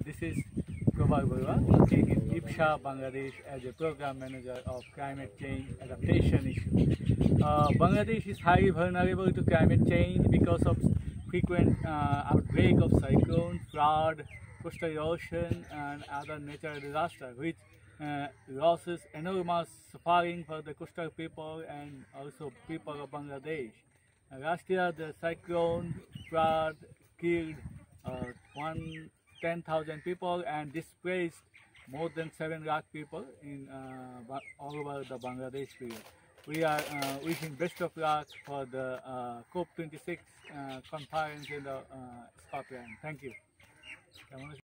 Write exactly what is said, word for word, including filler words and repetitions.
this is Gopal Barua, working in IPSHA, Bangladesh as a program manager of climate change adaptation issue. Uh, Bangladesh is highly vulnerable to climate change because of frequent uh, outbreak of cyclone, flood, coastal erosion, and other natural disasters, which uh, causes enormous suffering for the coastal people and also people of Bangladesh. Uh, last year, the cyclone flood killed uh, one ten thousand people and displaced more than seven lakh people in uh, all over the Bangladesh period. We are uh, wishing best of luck for the uh, COP twenty-six uh, conference in the, uh, Scotland. Thank you.